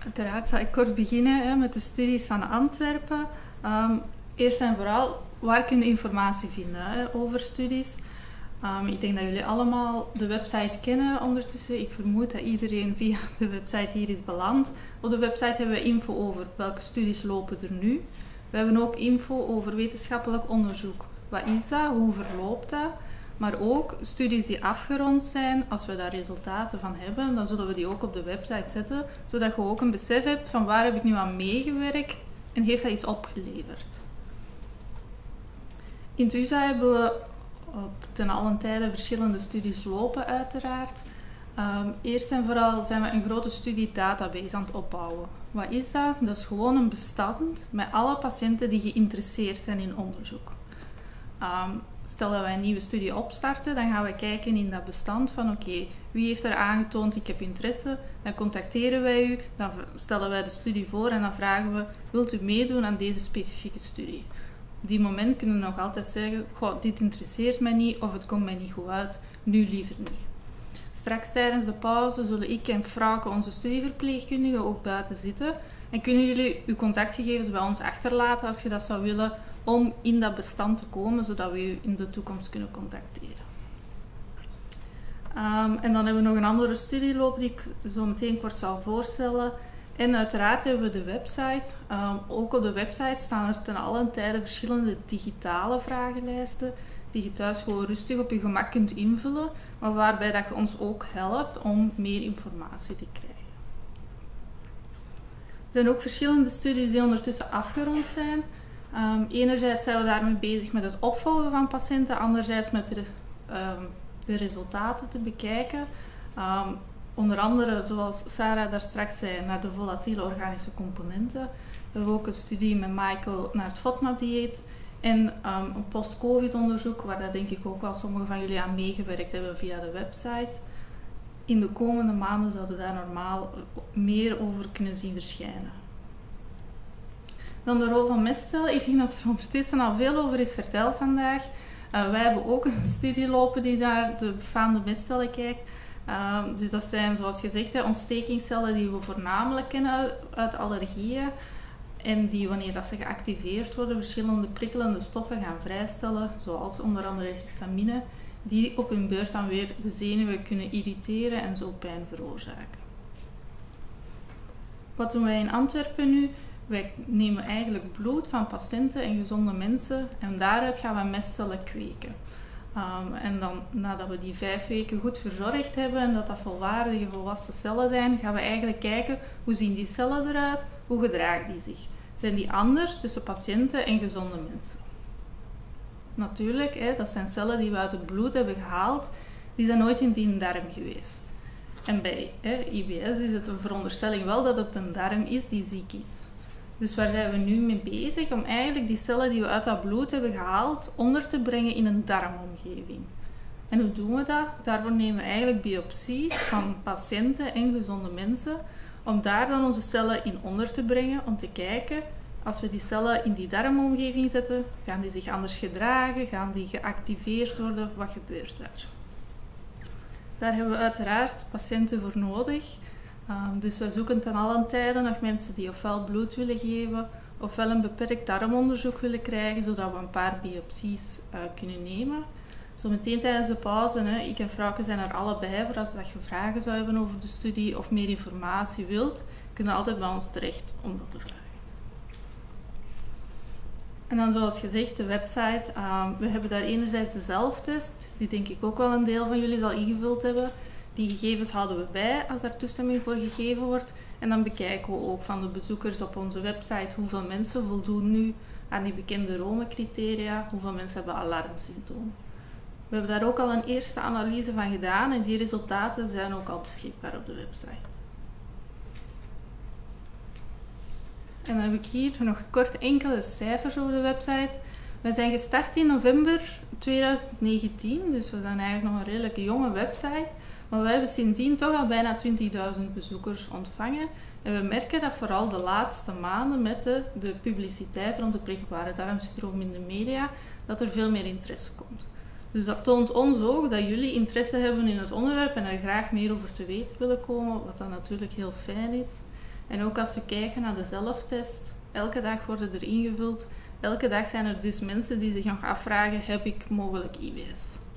Uiteraard zal ik kort beginnen met de studies van Antwerpen. Eerst en vooral, waar kun je informatie vinden over studies? Ik denk dat jullie allemaal de website kennen ondertussen. Ik vermoed dat iedereen via de website hier is beland. Op de website hebben we info over welke studies lopen er nu. We hebben ook info over wetenschappelijk onderzoek. Wat is dat? Hoe verloopt dat? Maar ook studies die afgerond zijn, als we daar resultaten van hebben, dan zullen we die ook op de website zetten, zodat je ook een besef hebt van waar heb ik nu aan meegewerkt en heeft dat iets opgeleverd. In het USA hebben we ten allen tijde verschillende studies lopen uiteraard. Eerst en vooral zijn we een grote studiedatabase aan het opbouwen. Wat is dat? Dat is gewoon een bestand met alle patiënten die geïnteresseerd zijn in onderzoek. Stel dat wij een nieuwe studie opstarten, dan gaan we kijken in dat bestand van oké, wie heeft er aangetoond ik heb interesse, dan contacteren wij u, dan stellen wij de studie voor en dan vragen we, wilt u meedoen aan deze specifieke studie? Op die moment kunnen we nog altijd zeggen, goh, dit interesseert mij niet of het komt mij niet goed uit, nu liever niet. Straks tijdens de pauze zullen ik en Frauke, onze studieverpleegkundige, ook buiten zitten en kunnen jullie uw contactgegevens bij ons achterlaten als je dat zou willen, om in dat bestand te komen, zodat we u in de toekomst kunnen contacteren. En dan hebben we nog een andere studieloop die ik zo meteen kort zal voorstellen. En uiteraard hebben we de website. Ook op de website staan er ten allen tijde verschillende digitale vragenlijsten die je thuis gewoon rustig op je gemak kunt invullen, maar waarbij dat je ons ook helpt om meer informatie te krijgen. Er zijn ook verschillende studies die ondertussen afgerond zijn. Enerzijds zijn we daarmee bezig met het opvolgen van patiënten, anderzijds met de resultaten te bekijken. Onder andere, zoals Sarah daar straks zei, naar de volatiele organische componenten. We hebben ook een studie met Michael naar het FODMAP-dieet en een post-covid onderzoek, waar dat denk ik ook wel sommigen van jullie aan meegewerkt hebben via de website. In de komende maanden zouden we daar normaal meer over kunnen zien verschijnen. Dan de rol van mestcellen. Ik denk dat er ondertussen al veel over is verteld vandaag. Wij hebben ook een studie lopen die naar de befaamde mestcellen kijkt. Dus dat zijn, zoals gezegd, ontstekingscellen die we voornamelijk kennen uit allergieën. En die, wanneer dat ze geactiveerd worden, verschillende prikkelende stoffen gaan vrijstellen, zoals onder andere histamine, die op hun beurt dan weer de zenuwen kunnen irriteren en zo pijn veroorzaken. Wat doen wij in Antwerpen nu? Wij nemen eigenlijk bloed van patiënten en gezonde mensen en daaruit gaan we mestcellen kweken. En dan, nadat we die 5 weken goed verzorgd hebben en dat volwaardige volwassen cellen zijn, gaan we eigenlijk kijken hoe zien die cellen eruit, hoe gedragen die zich. Zijn die anders tussen patiënten en gezonde mensen? Natuurlijk, dat zijn cellen die we uit het bloed hebben gehaald, die zijn nooit in die darm geweest. En bij IBS is het een veronderstelling wel dat het een darm is die ziek is. Dus waar zijn we nu mee bezig? Om eigenlijk die cellen die we uit dat bloed hebben gehaald onder te brengen in een darmomgeving. En hoe doen we dat? Daarvoor nemen we eigenlijk biopsies van patiënten en gezonde mensen om daar dan onze cellen in onder te brengen, om te kijken, als we die cellen in die darmomgeving zetten, gaan die zich anders gedragen, gaan die geactiveerd worden, wat gebeurt daar? Daar hebben we uiteraard patiënten voor nodig. Dus we zoeken ten allen tijde nog mensen die ofwel bloed willen geven, ofwel een beperkt darmonderzoek willen krijgen, zodat we een paar biopsies kunnen nemen. Zometeen tijdens de pauze, ik en Frauke zijn er allebei voor als je vragen zou hebben over de studie of meer informatie wilt, kun je altijd bij ons terecht om dat te vragen. En dan zoals gezegd, de website. We hebben daar enerzijds de zelftest, die denk ik ook wel een deel van jullie zal ingevuld hebben. Die gegevens houden we bij als daar toestemming voor gegeven wordt. En dan bekijken we ook van de bezoekers op onze website hoeveel mensen voldoen nu aan die bekende Rome-criteria, hoeveel mensen hebben alarmsymptomen. We hebben daar ook al een eerste analyse van gedaan en die resultaten zijn ook al beschikbaar op de website. En dan heb ik hier nog kort enkele cijfers over de website. We zijn gestart in november 2019, dus we zijn eigenlijk nog een redelijk jonge website. Maar we hebben sindsdien toch al bijna 20.000 bezoekers ontvangen. En we merken dat vooral de laatste maanden met de publiciteit rond het prikkelbare darmsyndroom in de media, dat er veel meer interesse komt. Dus dat toont ons ook dat jullie interesse hebben in het onderwerp en er graag meer over te weten willen komen, wat dan natuurlijk heel fijn is. En ook als we kijken naar de zelftest, elke dag worden er ingevuld. Elke dag zijn er dus mensen die zich nog afvragen, heb ik mogelijk IBS?